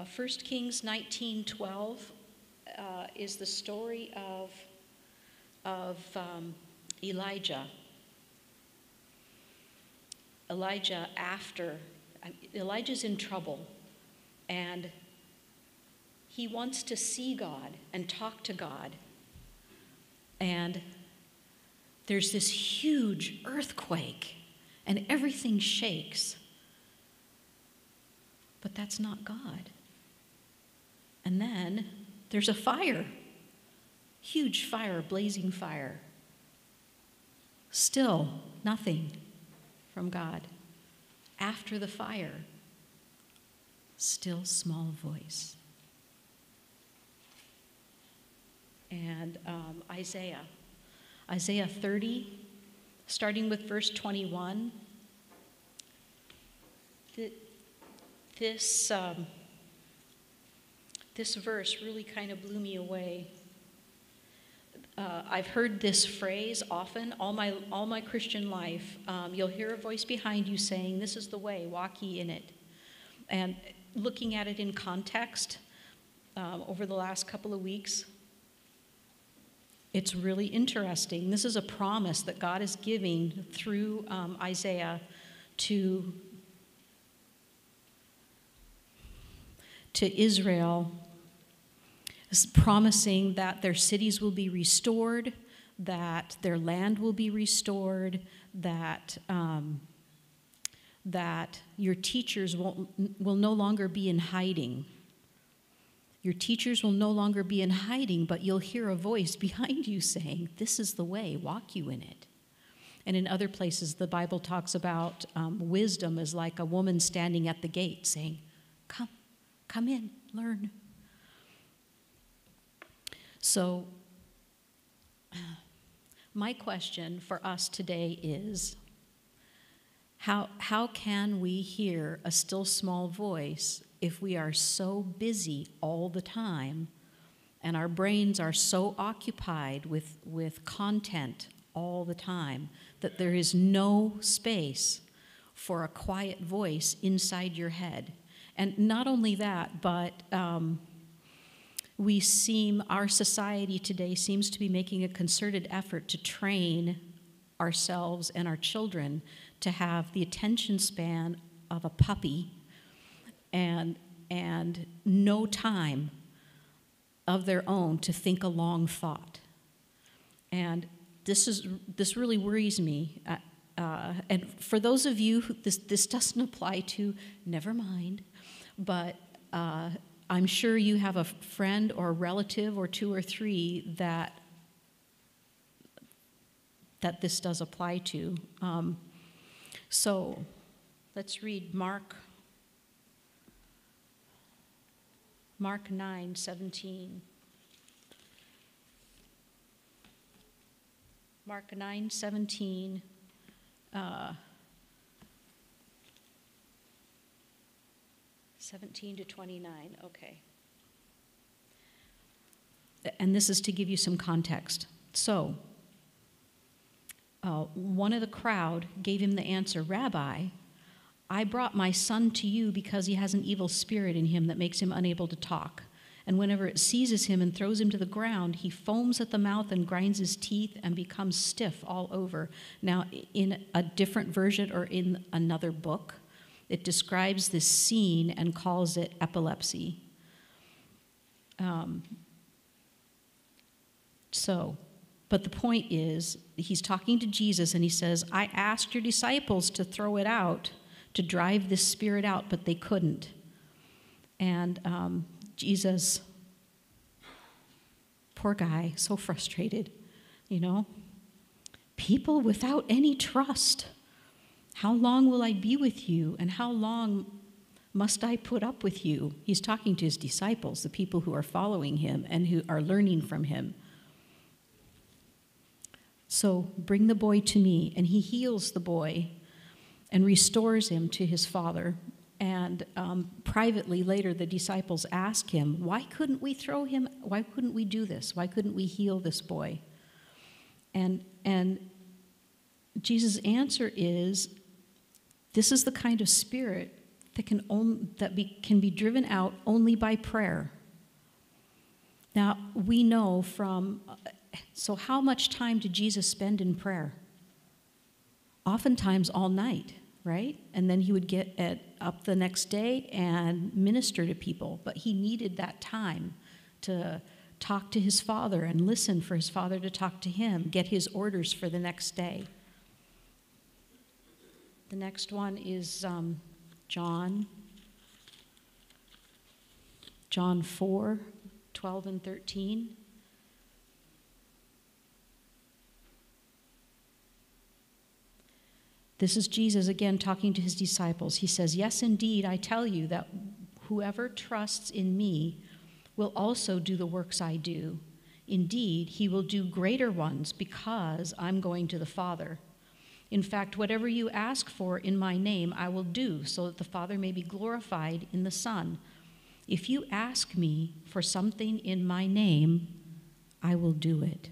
1 Kings 19:12 is the story of Elijah. Elijah's in trouble, and he wants to see God and talk to God. And there's this huge earthquake, and everything shakes. But that's not God. And then there's a fire, huge fire, blazing fire. Still nothing from God. After the fire, still small voice. And Isaiah 30, starting with verse 21. This verse really kind of blew me away. I've heard this phrase often, all my Christian life. You'll hear a voice behind you saying, "This is the way, walk ye in it." And looking at it in context over the last couple of weeks, it's really interesting. This is a promise that God is giving through Isaiah to Israel, is promising that their cities will be restored, that their land will be restored, that your teachers will no longer be in hiding. Your teachers will no longer be in hiding, but you'll hear a voice behind you saying, "This is the way, walk you in it." And in other places, the Bible talks about wisdom as like a woman standing at the gate saying, Come in, learn. So, my question for us today is, how can we hear a still small voice if we are so busy all the time and our brains are so occupied with content all the time that there is no space for a quiet voice inside your head? And not only that, but our society today seems to be making a concerted effort to train ourselves and our children to have the attention span of a puppy and no time of their own to think a long thought. And this really worries me. And for those of you who this doesn't apply to, never mind. But I'm sure you have a friend or a relative or two or three that this does apply to. So let's read Mark 9:17. Mark 9:17. 17 to 29, okay. And this is to give you some context. So, one of the crowd gave him the answer, "Rabbi, I brought my son to you because he has an evil spirit in him that makes him unable to talk. And whenever it seizes him and throws him to the ground, he foams at the mouth and grinds his teeth and becomes stiff all over." Now, in a different version or in another book, it describes this scene and calls it epilepsy. But the point is, he's talking to Jesus and he says, "I asked your disciples to throw it out, to drive this spirit out, but they couldn't." And Jesus, poor guy, so frustrated, people without any trust. How long will I be with you, and how long must I put up with you? He's talking to his disciples, the people who are following him and who are learning from him. So bring the boy to me. And he heals the boy and restores him to his father. And privately later, the disciples ask him, "Why couldn't we throw him? Why couldn't we do this? Why couldn't we heal this boy?" And Jesus' answer is, this is the kind of spirit that can be driven out only by prayer. Now, we know so how much time did Jesus spend in prayer? Oftentimes all night, right? And then he would get up the next day and minister to people. But he needed that time to talk to his Father and listen for his Father to talk to him, get his orders for the next day. The next one is John 4, 12 and 13. This is Jesus again talking to his disciples. He says, "Yes, indeed, I tell you that whoever trusts in me will also do the works I do. Indeed, he will do greater ones because I'm going to the Father. In fact, whatever you ask for in my name, I will do, so that the Father may be glorified in the Son. If you ask me for something in my name, I will do it."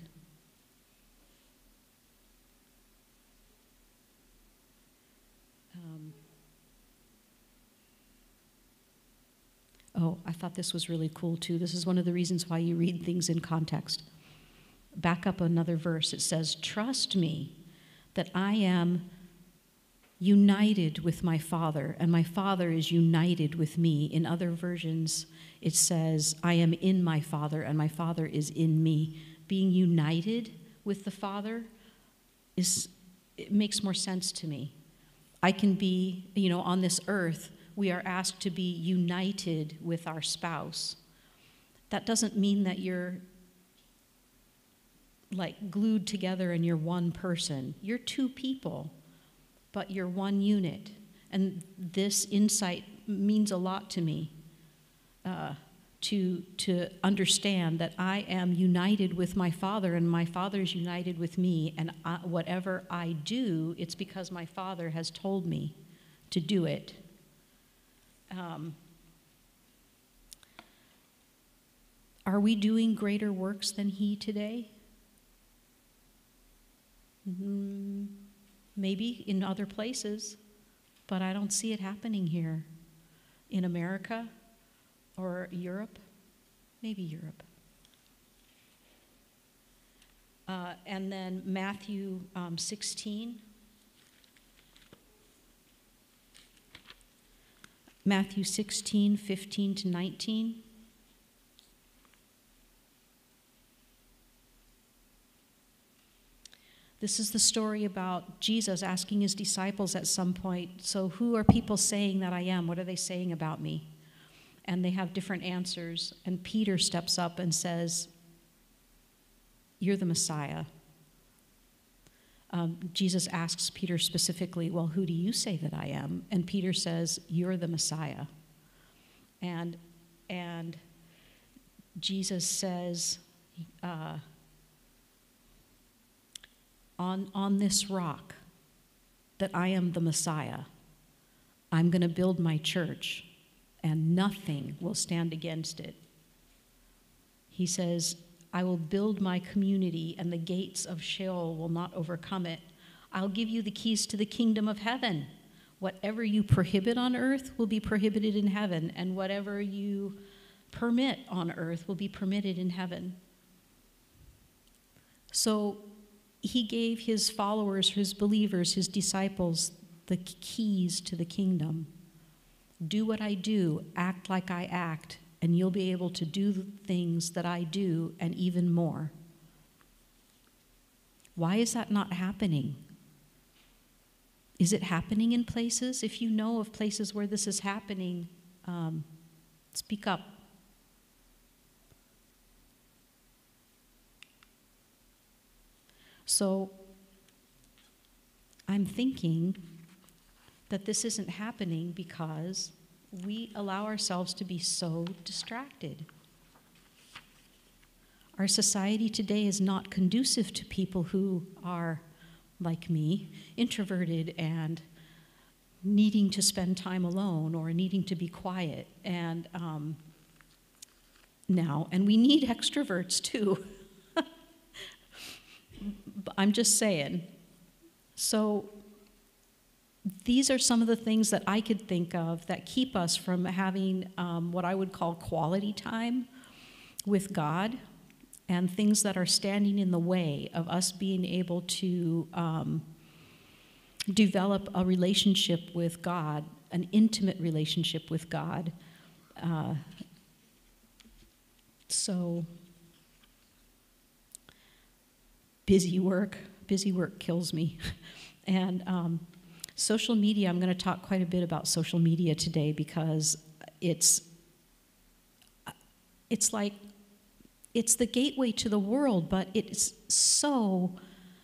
I thought this was really cool too. This is one of the reasons why you read things in context. Back up another verse. It says, "Trust me that I am united with my Father, and my Father is united with me." In other versions, it says, "I am in my Father, and my Father is in me." Being united with the Father it makes more sense to me. I can be, on this earth, we are asked to be united with our spouse. That doesn't mean that you're like glued together and you're one person. You're two people, but you're one unit. And this insight means a lot to me, to understand that I am united with my Father, and my Father is united with me, and whatever I do, it's because my Father has told me to do it. Are we doing greater works than he today? Maybe in other places, but I don't see it happening here in America or Europe. Maybe Europe. And then Matthew 16. Matthew 16, 15 to 19. This is the story about Jesus asking his disciples at some point, "So who are people saying that I am? What are they saying about me?" And they have different answers. And Peter steps up and says, "You're the Messiah." Jesus asks Peter specifically, "Well, who do you say that I am?" And Peter says, "You're the Messiah." And Jesus says, on this rock, that I am the Messiah, I'm going to build my church, and nothing will stand against it. He says, "I will build my community, and the gates of Sheol will not overcome it. I'll give you the keys to the kingdom of heaven. Whatever you prohibit on earth will be prohibited in heaven, and whatever you permit on earth will be permitted in heaven." So he gave his followers, his believers, his disciples, the keys to the kingdom. Do what I do, act like I act, and you'll be able to do the things that I do and even more. Why is that not happening? Is it happening in places? If you know of places where this is happening, speak up. So I'm thinking that this isn't happening because we allow ourselves to be so distracted. Our society today is not conducive to people who are, like me, introverted and needing to spend time alone or needing to be quiet. And we need extroverts too. I'm just saying. So these are some of the things that I could think of that keep us from having what I would call quality time with God, and things that are standing in the way of us being able to develop a relationship with God, an intimate relationship with God. So busy work kills me. And social media, I'm going to talk quite a bit about social media today, because it's like, it's the gateway to the world, but it's so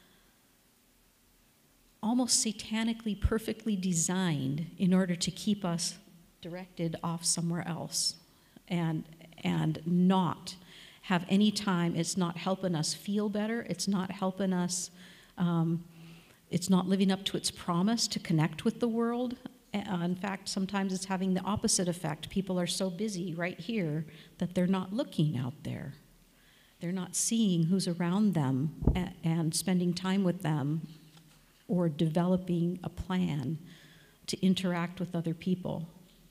almost satanically perfectly designed in order to keep us directed off somewhere else and not have any time. It's not helping us feel better. It's not helping us, it's not living up to its promise to connect with the world. In fact, sometimes it's having the opposite effect. People are so busy right here that they're not looking out there. They're not seeing who's around them and spending time with them, or developing a plan to interact with other people.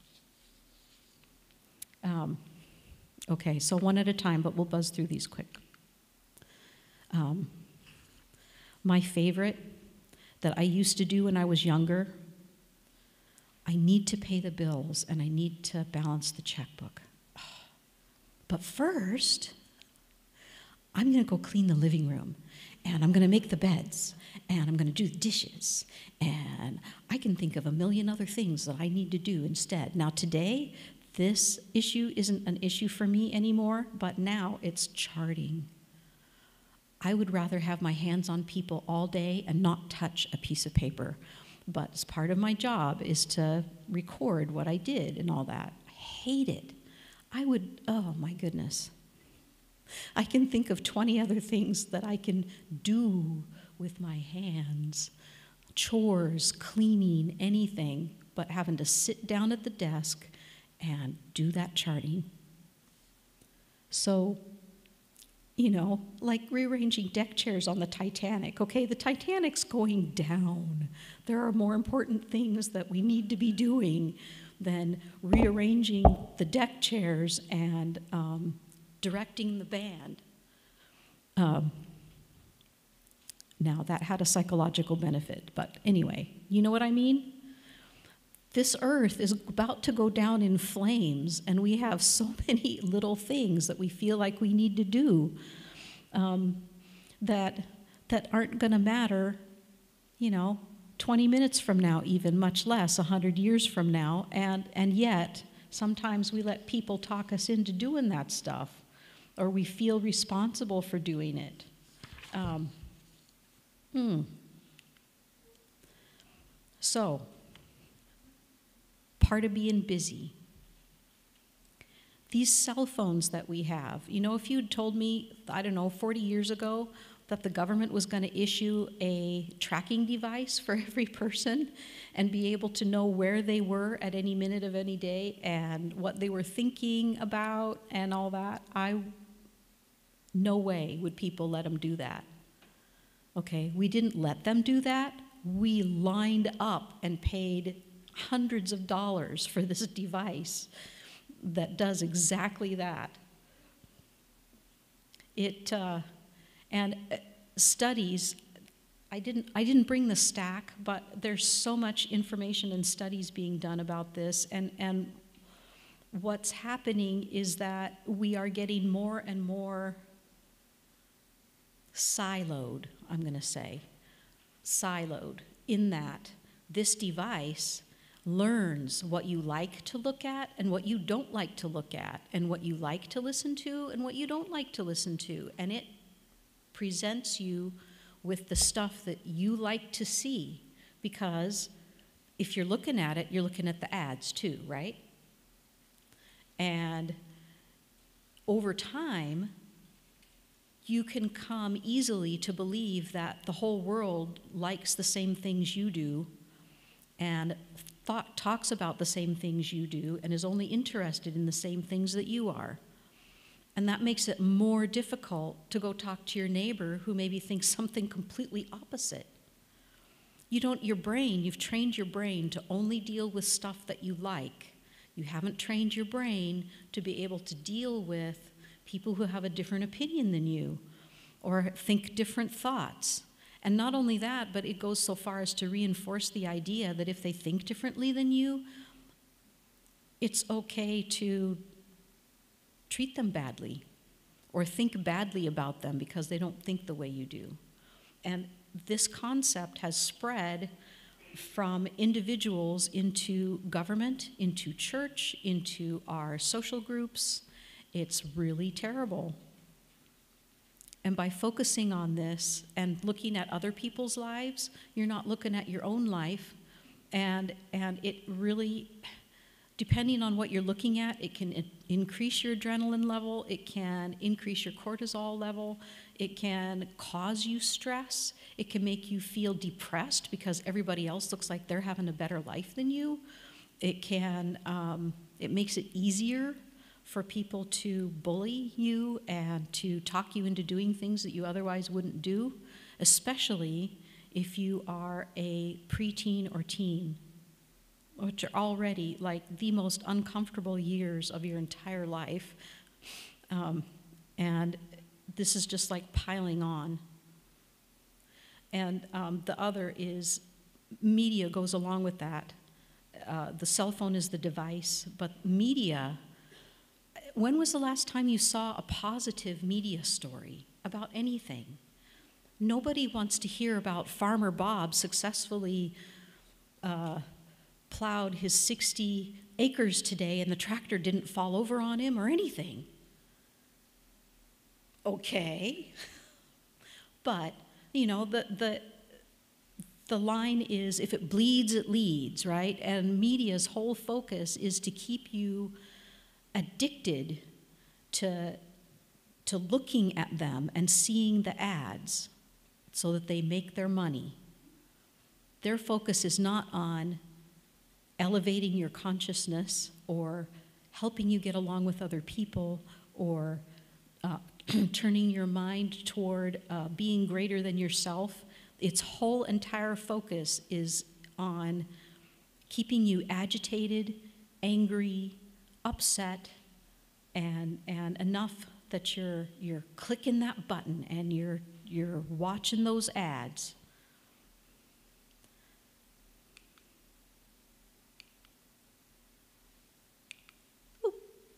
Okay, so one at a time, but we'll buzz through these quick. My favorite that I used to do when I was younger, I need to pay the bills and I need to balance the checkbook. But first, I'm going to go clean the living room, and I'm going to make the beds, and I'm going to do the dishes, and I can think of a million other things that I need to do instead. Now today, this issue isn't an issue for me anymore, but now it's charting. I would rather have my hands on people all day and not touch a piece of paper. But as part of my job is to record what I did and all that. I hate it. Oh my goodness. I can think of 20 other things that I can do with my hands. Chores, cleaning, anything, but having to sit down at the desk and do that charting. So, like rearranging deck chairs on the Titanic. Okay, the Titanic's going down. There are more important things that we need to be doing than rearranging the deck chairs and directing the band. Now, that had a psychological benefit, but anyway, you know what I mean? This earth is about to go down in flames, and we have so many little things that we feel like we need to do that aren't going to matter, 20 minutes from now, even much less 100 years from now, and yet sometimes we let people talk us into doing that stuff, or we feel responsible for doing it. So, part of being busy. These cell phones that we have, if you'd told me, 40 years ago, that the government was going to issue a tracking device for every person and be able to know where they were at any minute of any day and what they were thinking about and all that, no way would people let them do that. Okay, we didn't let them do that. We lined up and paid hundreds of dollars for this device that does exactly that. Studies, I didn't bring the stack, but there's so much information and studies being done about this, and what's happening is that we are getting more and more siloed, I'm going to say, in that this device learns what you like to look at and what you don't like to look at, and what you like to listen to and what you don't like to listen to, and it presents you with the stuff that you like to see, because if you're looking at it, you're looking at the ads too, right? And over time, you can come easily to believe that the whole world likes the same things you do and talks about the same things you do and is only interested in the same things that you are. And that makes it more difficult to go talk to your neighbor who maybe thinks something completely opposite. You've trained your brain to only deal with stuff that you like. You haven't trained your brain to be able to deal with people who have a different opinion than you or think different thoughts. And not only that, but it goes so far as to reinforce the idea that if they think differently than you, it's okay to treat them badly or think badly about them because they don't think the way you do. And this concept has spread from individuals into government, into church, into our social groups. It's really terrible. And by focusing on this and looking at other people's lives, you're not looking at your own life. And it really, depending on what you're looking at, it can increase your adrenaline level, it can increase your cortisol level, it can cause you stress, it can make you feel depressed because everybody else looks like they're having a better life than you. It makes it easier for people to bully you and to talk you into doing things that you otherwise wouldn't do, especially if you are a preteen or teen, which are already like the most uncomfortable years of your entire life. And this is just like piling on. And the other is media goes along with that. The cell phone is the device, but media, when was the last time you saw a positive media story about anything? Nobody wants to hear about Farmer Bob successfully plowed his 60 acres today and the tractor didn't fall over on him or anything. Okay. But, you know, the line is, if it bleeds, it leads, right? And media's whole focus is to keep you addicted to looking at them and seeing the ads so that they make their money. Their focus is not on elevating your consciousness or helping you get along with other people or turning your mind toward being greater than yourself. Its whole entire focus is on keeping you agitated, angry, upset, and enough that you're clicking that button and you're watching those ads. Ooh.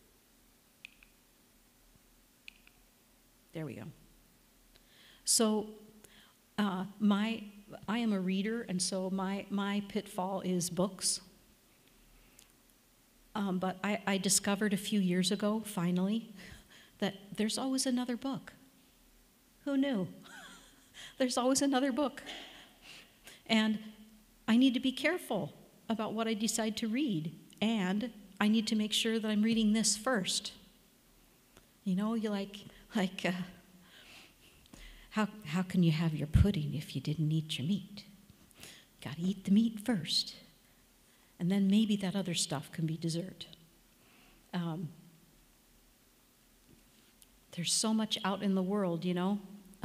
There we go. So I am a reader, and so my pitfall is books. But I discovered a few years ago, finally, that there's always another book. Who knew? There's always another book. And I need to be careful about what I decide to read. And I need to make sure that I'm reading this first. You know, you're how can you have your pudding if you didn't eat your meat? Got to eat the meat first. And then maybe that other stuff can be dessert. There's so much out in the world, you know.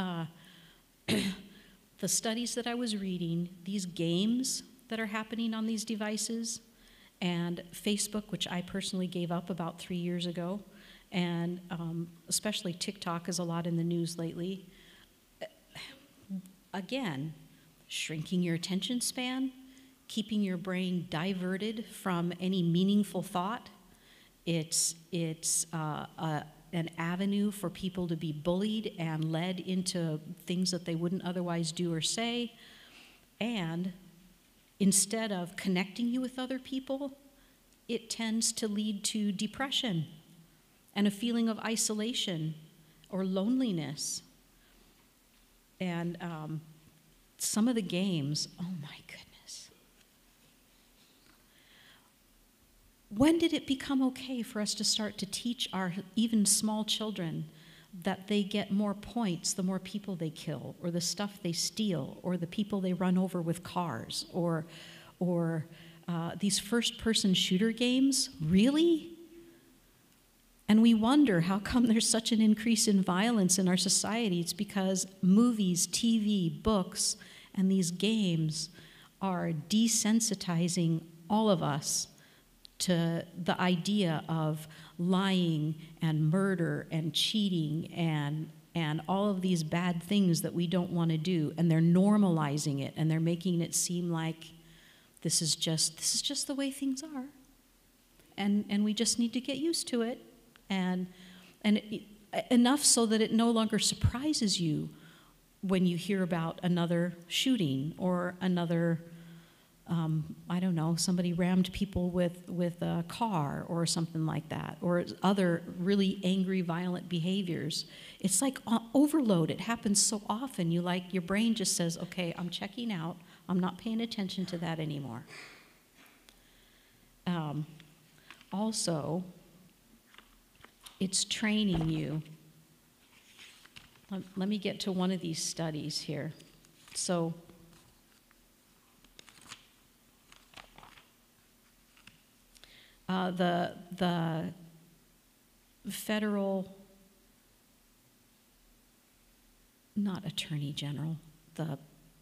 The studies that I was reading, these games that are happening on these devices, and Facebook, which I personally gave up about 3 years ago, and especially TikTok is a lot in the news lately. Again, shrinking your attention span, keeping your brain diverted from any meaningful thought. It's an avenue for people to be bullied and led into things that they wouldn't otherwise do or say. And instead of connecting you with other people, it tends to lead to depression and a feeling of isolation or loneliness. And some of the games, oh my goodness. When did it become okay for us to start to teach our even small children that they get more points the more people they kill, or the stuff they steal, or the people they run over with cars, or these first-person shooter games? Really? And we wonder how come there's such an increase in violence in our society. It's because movies, TV, books, and these games are desensitizing all of us to the idea of lying and murder and cheating and all of these bad things that we don't want to do, and they're normalizing it, and they're making it seem like this is just the way things are, and we just need to get used to it, and enough so that it no longer surprises you when you hear about another shooting or another, I don't know, somebody rammed people with a car or something like that, or other really angry, violent behaviors. It's like overload. It happens so often. Your brain just says, okay, I'm checking out. I'm not paying attention to that anymore. Also, it's training you. Let me get to one of these studies here. So, the federal, not attorney general, the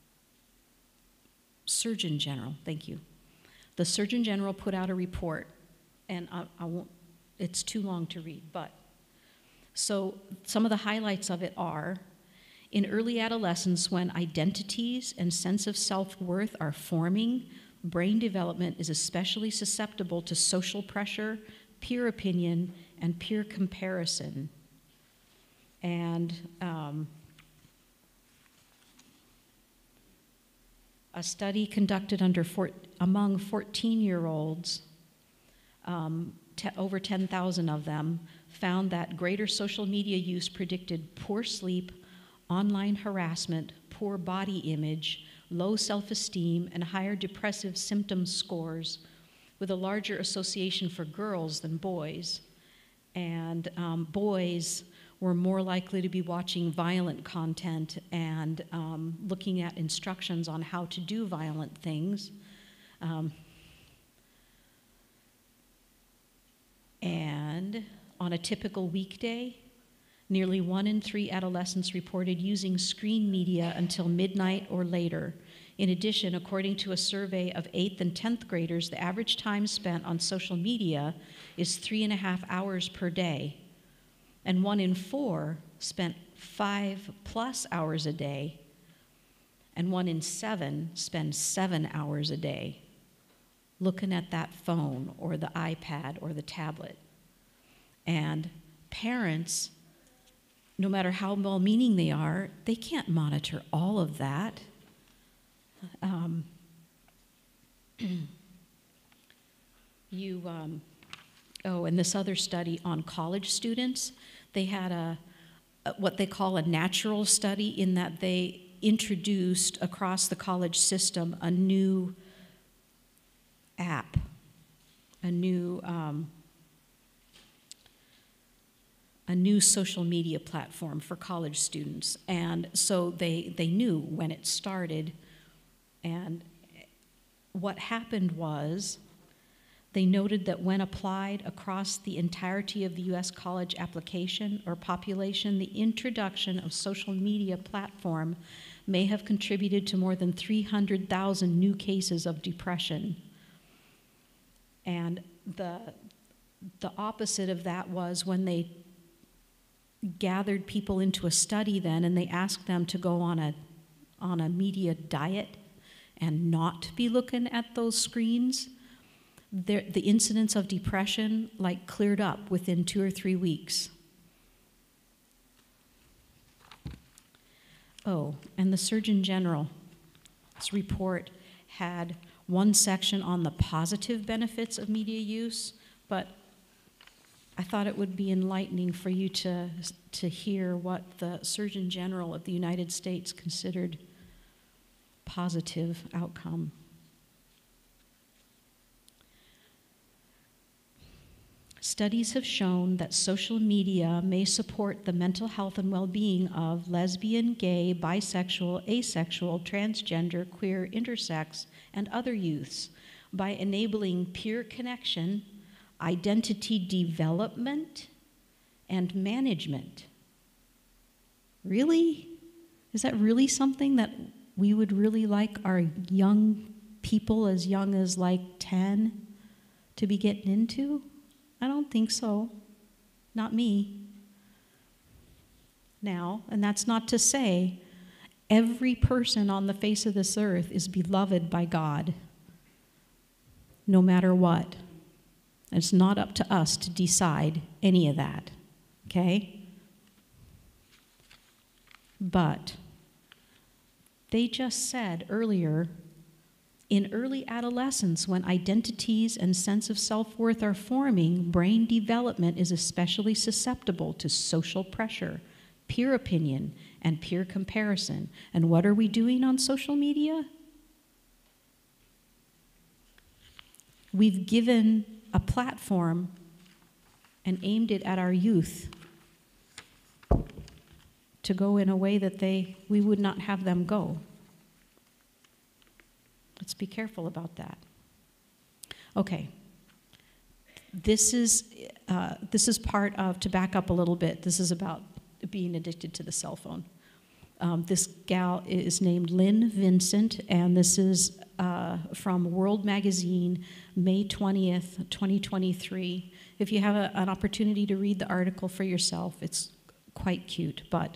Surgeon General, thank you. The Surgeon General put out a report, and I won't, it's too long to read, but so some of the highlights of it are, in early adolescence, when identities and sense of self-worth are forming, brain development is especially susceptible to social pressure, peer opinion, and peer comparison. And a study conducted among 14-year-olds, over 10,000 of them, found that greater social media use predicted poor sleep, online harassment, poor body image, low self-esteem, and higher depressive symptom scores, with a larger association for girls than boys. And boys were more likely to be watching violent content and looking at instructions on how to do violent things. And on a typical weekday, nearly 1 in 3 adolescents reported using screen media until midnight or later. In addition, according to a survey of 8th and 10th graders, the average time spent on social media is 3.5 hours per day. And 1 in 4 spent 5+ hours a day. And 1 in 7 spends 7 hours a day looking at that phone or the iPad or the tablet. And parents, no matter how well-meaning they are, they can't monitor all of that. And this other study on college students, they had what they call a natural study, in that they introduced across the college system a new app, a new social media platform for college students. And so they knew when it started. And what happened was, they noted that when applied across the entirety of the U.S. college application or population, the introduction of social media platform may have contributed to more than 300,000 new cases of depression. And the opposite of that was when they gathered people into a study then, and they asked them to go on a media diet and not be looking at those screens, the incidence of depression cleared up within 2 or 3 weeks. Oh, and the Surgeon General's report had one section on the positive benefits of media use, but I thought it would be enlightening for you to hear what the Surgeon General of the United States considered positive outcome. Studies have shown that social media may support the mental health and well-being of lesbian, gay, bisexual, asexual, transgender, queer, intersex, and other youths by enabling peer connection, identity development, and management. Really? Is that really something that we would really like our young people as young as like 10 to be getting into? I don't think so. Not me. Now, and that's not to say every person on the face of this earth is beloved by God, no matter what. It's not up to us to decide any of that, okay? But they just said earlier, in early adolescence, when identities and sense of self-worth are forming, brain development is especially susceptible to social pressure, peer opinion, and peer comparison. And what are we doing on social media? We've given a platform and aimed it at our youth to go in a way that we would not have them go. Let's be careful about that. Okay. This is part of, to back up a little bit, this is about being addicted to the cell phone. This gal is named Lynn Vincent, and this is from World Magazine, May 20th, 2023. If you have an opportunity to read the article for yourself, it's quite cute, but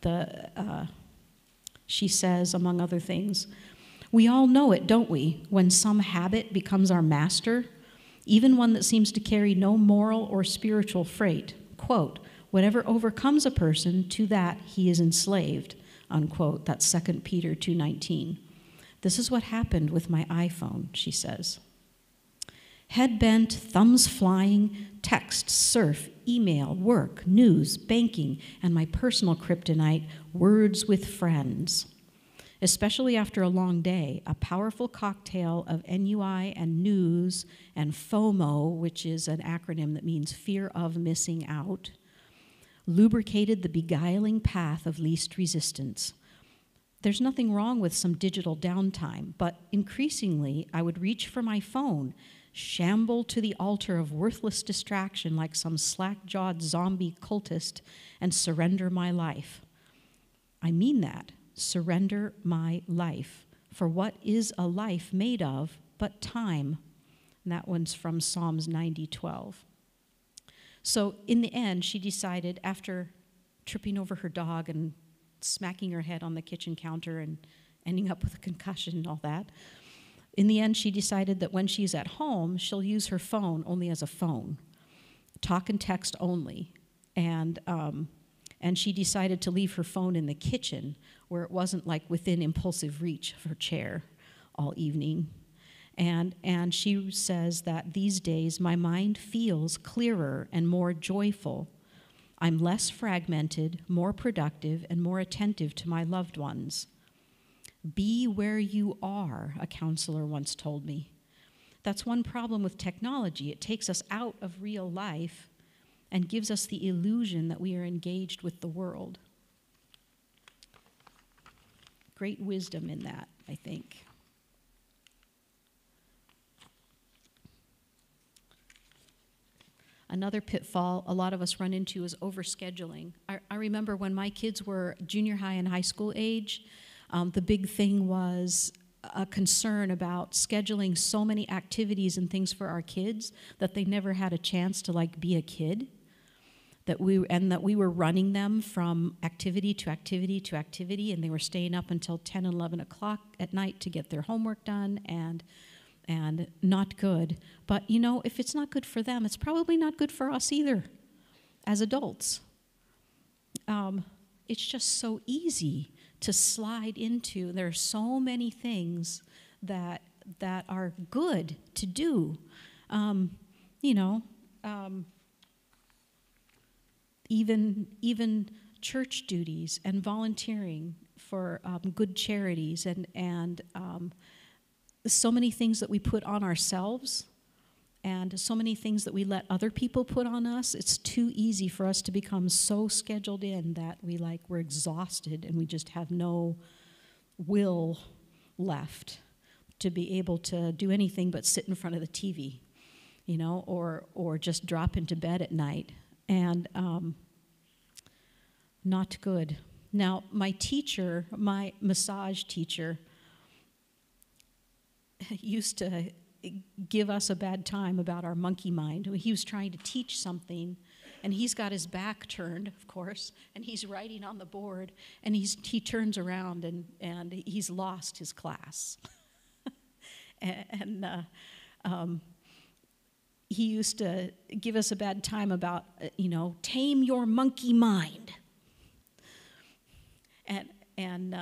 she says, among other things, we all know it, don't we, when some habit becomes our master, even one that seems to carry no moral or spiritual freight. Quote, whatever overcomes a person, to that he is enslaved, unquote. That's 2 Peter 2:19. This is what happened with my iPhone, she says. Head bent, thumbs flying, text, surf, email, work, news, banking, and my personal kryptonite, words with friends. Especially after a long day, a powerful cocktail of NUI and news and FOMO, which is an acronym that means fear of missing out, lubricated the beguiling path of least resistance. There's nothing wrong with some digital downtime, but increasingly I would reach for my phone, shamble to the altar of worthless distraction like some slack-jawed zombie cultist, and surrender my life. I mean that. Surrender my life. For what is a life made of but time? And that one's from Psalms 90:12. So in the end, she decided, after tripping over her dog and smacking her head on the kitchen counter and ending up with a concussion and all that, in the end, she decided that when she's at home, she'll use her phone only as a phone, talk and text only. And she decided to leave her phone in the kitchen where it wasn't like within impulsive reach of her chair all evening. And she says that these days my mind feels clearer and more joyful. I'm less fragmented, more productive, and more attentive to my loved ones. Be where you are, a counselor once told me. That's one problem with technology. It takes us out of real life and gives us the illusion that we are engaged with the world. Great wisdom in that, I think. Another pitfall a lot of us run into is overscheduling. I remember when my kids were junior high and high school age, the big thing was a concern about scheduling so many activities and things for our kids that they never had a chance to like be a kid. That we were running them from activity to activity to activity, and they were staying up until 10 and 11 o'clock at night to get their homework done, and not good. But you know, if it's not good for them, it's probably not good for us either as adults. It's just so easy to slide into. There are so many things that are good to do. Even church duties and volunteering for good charities and so many things that we put on ourselves and so many things that we let other people put on us. It's too easy for us to become so scheduled in that we're exhausted and we just have no will left to be able to do anything but sit in front of the TV, or just drop into bed at night. And not good. Now, my massage teacher, used to give us a bad time about our monkey mind. He was trying to teach something, and he's got his back turned, of course, and he's writing on the board, and he turns around, and he's lost his class. and he used to give us a bad time about, tame your monkey mind. And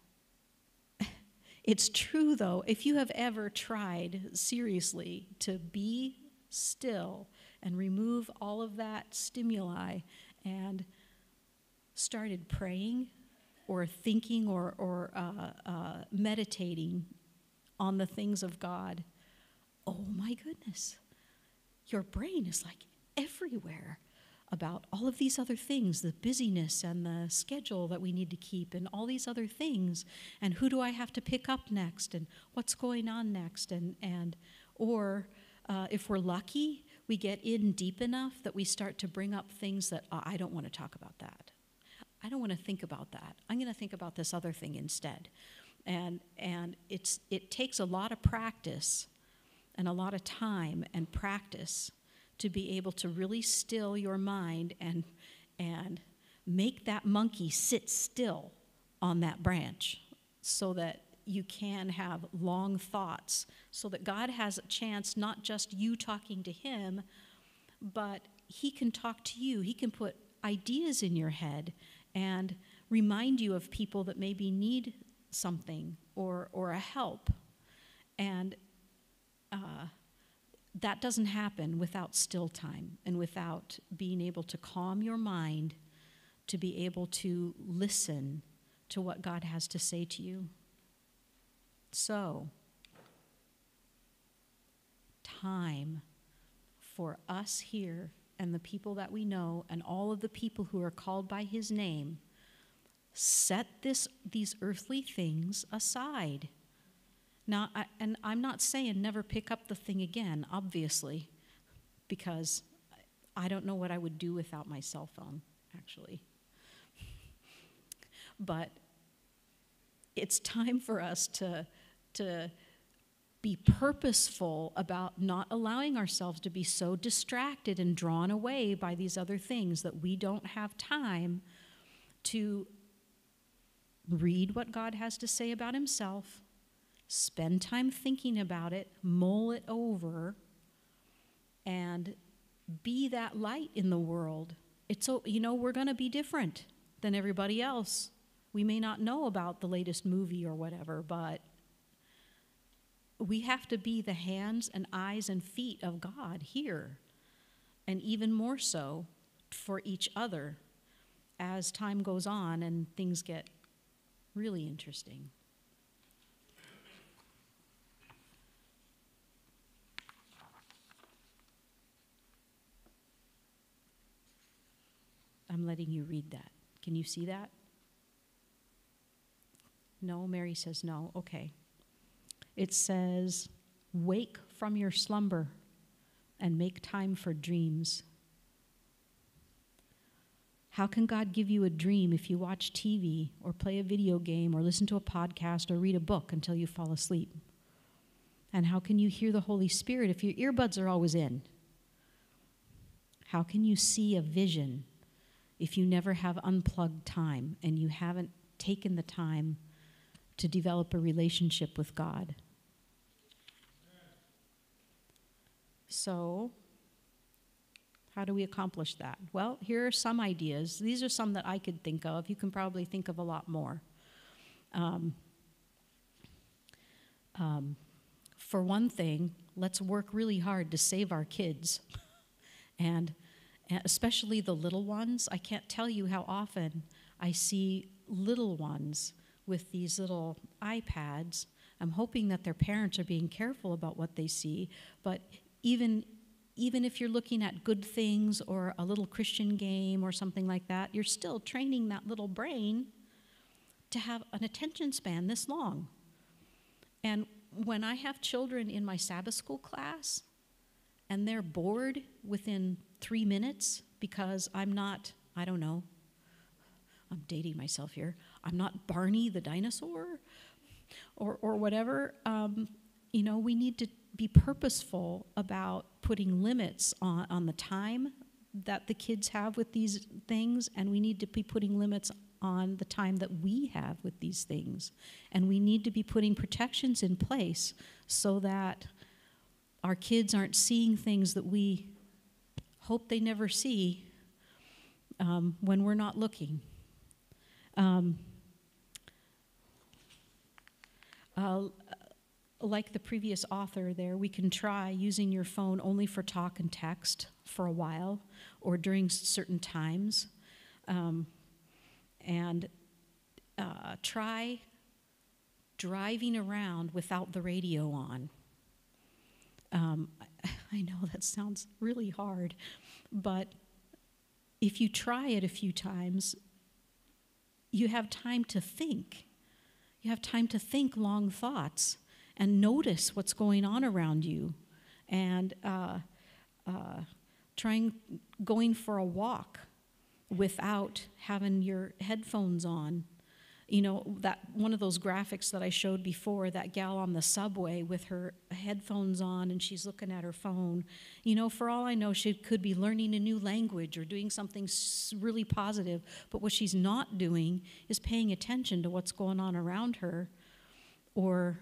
it's true, though, if you have ever tried seriously to be still and remove all of that stimuli and started praying or thinking or meditating on the things of God, oh my goodness, your brain is like everywhere about all of these other things, the busyness and the schedule that we need to keep and all these other things, and who do I have to pick up next and what's going on next, or if we're lucky, we get in deep enough that we start to bring up things that, I don't want to talk about that. I don't want to think about that. I'm going to think about this other thing instead. And it takes a lot of practice and a lot of time and practice to be able to really still your mind and make that monkey sit still on that branch so that you can have long thoughts, so that God has a chance, not just you talking to him, but he can talk to you. He can put ideas in your head and remind you of people that maybe need something or a help. And that doesn't happen without still time and without being able to calm your mind to be able to listen to what God has to say to you. So, time for us here and the people that we know and all of the people who are called by his name, set these earthly things aside. Now, I'm not saying never pick up the thing again, obviously, because I don't know what I would do without my cell phone, actually. But it's time for us to be purposeful about not allowing ourselves to be so distracted and drawn away by these other things that we don't have time to read what God has to say about himself, spend time thinking about it, mull it over, and be that light in the world. We're going to be different than everybody else. We may not know about the latest movie or whatever, but we have to be the hands and eyes and feet of God here, and even more so for each other as time goes on and things get really interesting. I'm letting you read that. Can you see that? No? Mary says no. Okay. It says, wake from your slumber and make time for dreams. How can God give you a dream if you watch TV or play a video game or listen to a podcast or read a book until you fall asleep? And how can you hear the Holy Spirit if your earbuds are always in? How can you see a vision if you never have unplugged time and you haven't taken the time to develop a relationship with God? So, how do we accomplish that? Well, here are some ideas. These are some that I could think of. You can probably think of a lot more. For one thing, let's work really hard to save our kids. and especially the little ones. I can't tell you how often I see little ones with these little iPads. I'm hoping that their parents are being careful about what they see, but even if you're looking at good things or a little Christian game or something like that, you're still training that little brain to have an attention span this long. And when I have children in my Sabbath school class and they're bored within 3 minutes because I'm not, I don't know, I'm dating myself here, I'm not Barney the dinosaur or whatever, we need to be purposeful about putting limits on the time that the kids have with these things, and we need to be putting limits on the time that we have with these things. And we need to be putting protections in place so that our kids aren't seeing things that we hope they never see when we're not looking. Like the previous author there, we can try using your phone only for talk and text for a while or during certain times. And try driving around without the radio on. I know that sounds really hard, but if you try it a few times, you have time to think. You have time to think long thoughts and notice what's going on around you, and going for a walk without having your headphones on. That one of those graphics that I showed before, that gal on the subway with her headphones on and she's looking at her phone. For all I know, she could be learning a new language or doing something really positive, but what she's not doing is paying attention to what's going on around her, or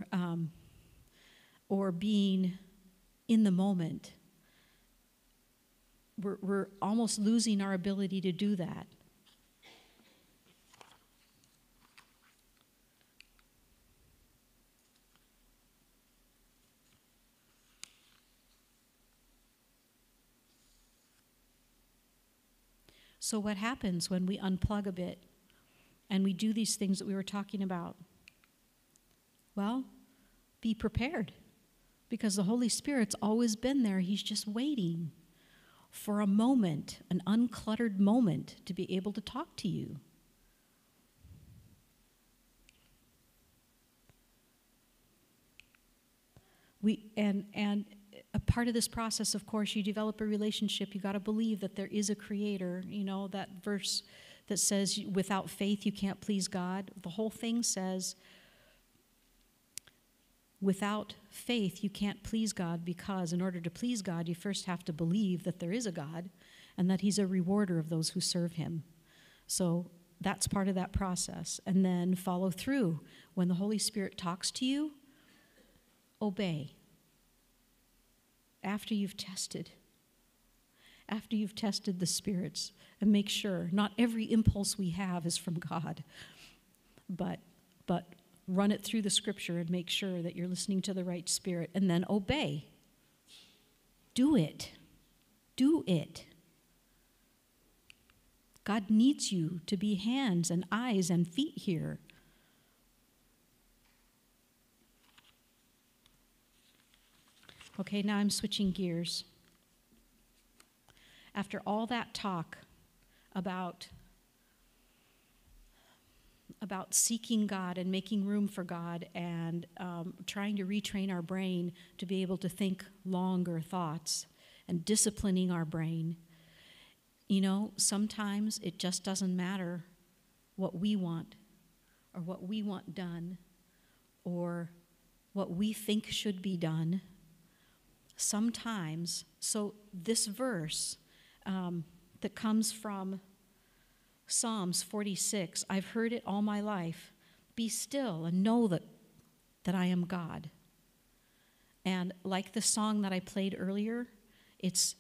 being in the moment. We're almost losing our ability to do that. So what happens when we unplug a bit and we do these things that we were talking about? Well, be prepared, because the Holy Spirit's always been there. He's just waiting for a moment, an uncluttered moment, to be able to talk to you. And a part of this process, of course, you develop a relationship. You got to believe that there is a creator. That verse that says, without faith you can't please God. The whole thing says, without faith you can't please God, because in order to please God, you first have to believe that there is a God and that he's a rewarder of those who serve him. So that's part of that process. And then follow through. When the Holy Spirit talks to you, obey. After you've tested the spirits, and make sure not every impulse we have is from God, but run it through the scripture and make sure that you're listening to the right spirit, and then obey. Do it. Do it. God needs you to be hands and eyes and feet here. Okay, now I'm switching gears. After all that talk about seeking God and making room for God, and trying to retrain our brain to be able to think longer thoughts and disciplining our brain, sometimes it just doesn't matter what we want or what we want done or what we think should be done. Sometimes, so this verse that comes from Psalms 46, I've heard it all my life. Be still and know that I am God. And like the song that I played earlier, it's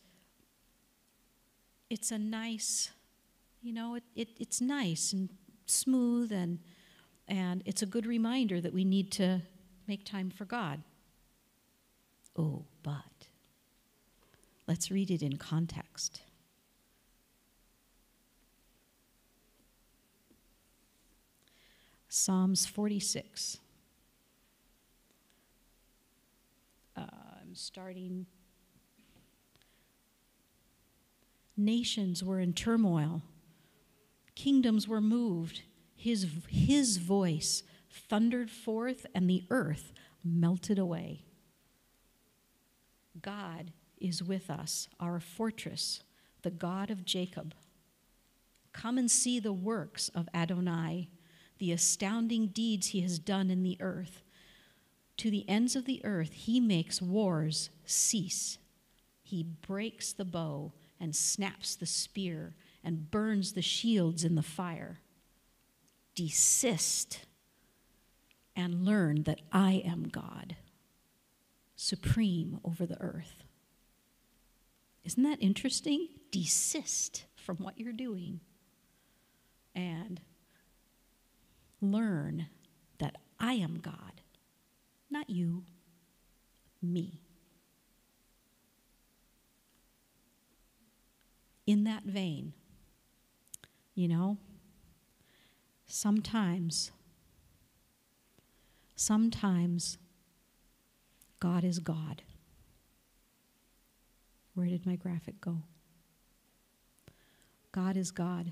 a nice, it's nice and smooth, and it's a good reminder that we need to make time for God. Oh, but let's read it in context. Psalms 46. I'm starting. Nations were in turmoil. Kingdoms were moved. His voice thundered forth, and the earth melted away. God is with us, our fortress, the God of Jacob. Come and see the works of Adonai, the astounding deeds he has done in the earth. To the ends of the earth, he makes wars cease. He breaks the bow and snaps the spear and burns the shields in the fire. Desist and learn that I am God, supreme over the earth. Isn't that interesting? Desist from what you're doing and learn that I am God, not you, me. In that vein, you know, sometimes God is God. Where did my graphic go? God is God.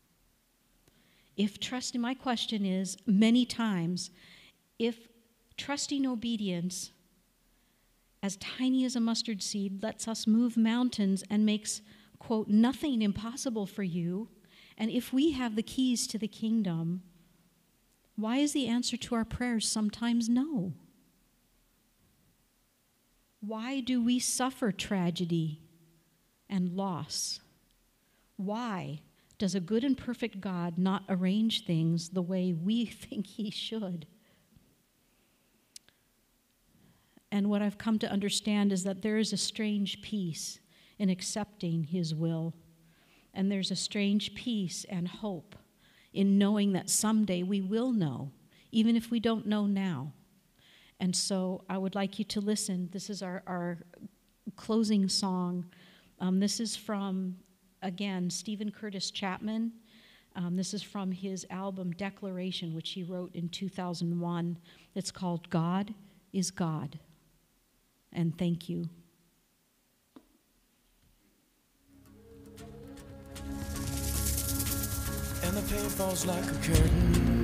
If trusting, my question is, many times, if trusting obedience, as tiny as a mustard seed, lets us move mountains and makes, quote, nothing impossible for you, and if we have the keys to the kingdom, why is the answer to our prayers sometimes no? Why do we suffer tragedy and loss? Why does a good and perfect God not arrange things the way we think he should? And what I've come to understand is that there is a strange peace in accepting his will. And there's a strange peace and hope in knowing that someday we will know, even if we don't know now. And so I would like you to listen. This is our closing song. This is from, again, Stephen Curtis Chapman. This is from his album Declaration, which he wrote in 2001. It's called God is God. And thank you. And the pain falls like a curtain.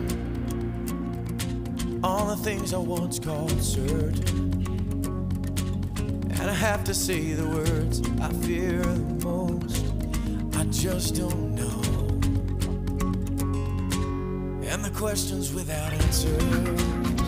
All the things I once called certain. And I have to say the words I fear the most. I just don't know. And the questions without answers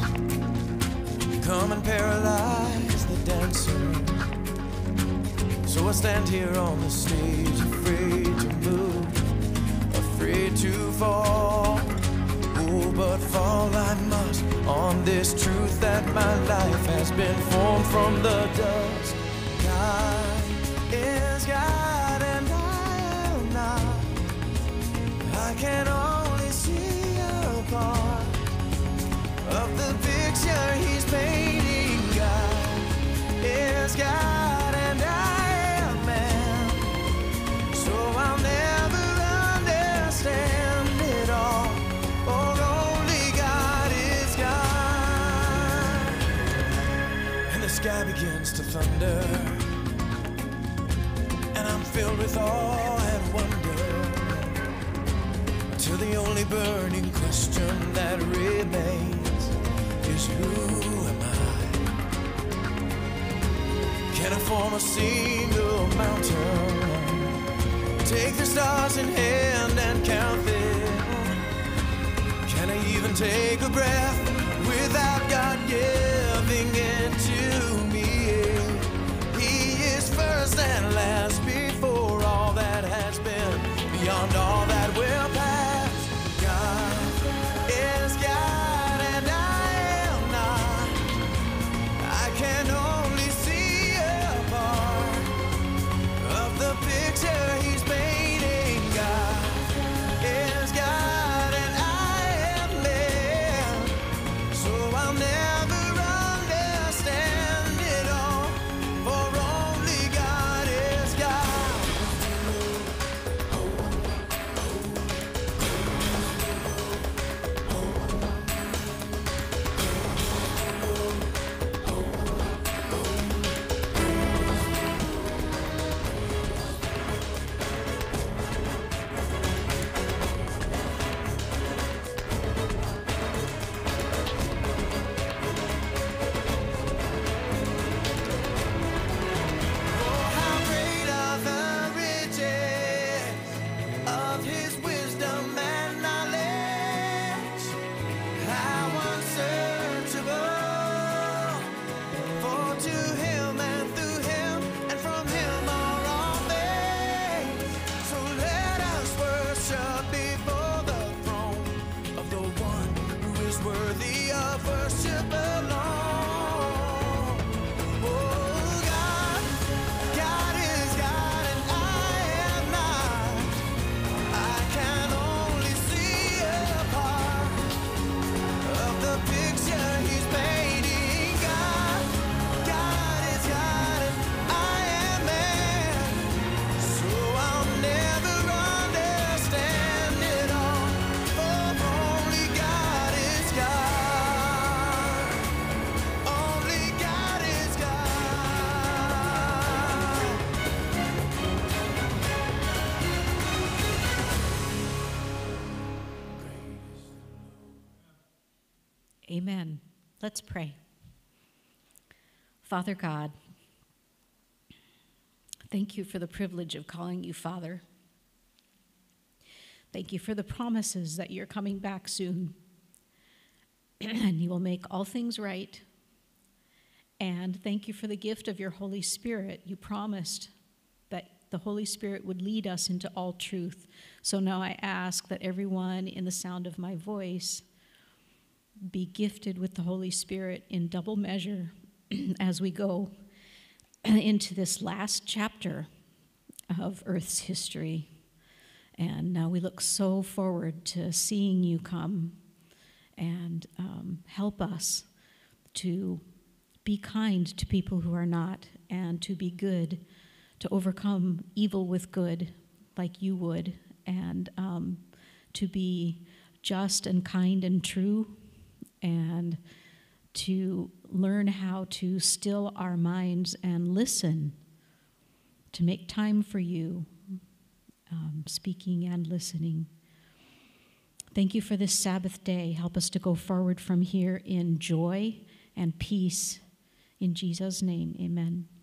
come and paralyze the dancer. So I stand here on the stage, afraid to move, afraid to fall. Oh, but fall I must on this truth that my life has been formed from the dust. God is God and I am not. I can only see a part of the picture he's painting. God is God and I am man. So I'll never understand it all, for only God is God. And the sky begins to thunder, and I'm filled with awe and wonder, till the only burning question that remains is who am I? Can I form a single mountain? Take the stars in hand and count them? Can I even take a breath without God giving it to me? He is first and last, before all that has been, beyond all that will pass. God is God and I am not. I can only see a part of the picture he's painting. God is God and I am man. So I'll never understand it all, for only God is God. Amen. Let's pray. Father God, thank you for the privilege of calling you Father. Thank you for the promises that you're coming back soon and you will make all things right. And thank you for the gift of your Holy Spirit. You promised that the Holy Spirit would lead us into all truth. So now I ask that everyone in the sound of my voice be gifted with the Holy Spirit in double measure as we go into this last chapter of Earth's history. And now we look so forward to seeing you come and help us to be kind to people who are not, and to be good, to overcome evil with good like you would, and to be just and kind and true, and to learn how to still our minds and listen, to make time for you, speaking and listening. Thank you for this Sabbath day. Help us to go forward from here in joy and peace. In Jesus' name, amen.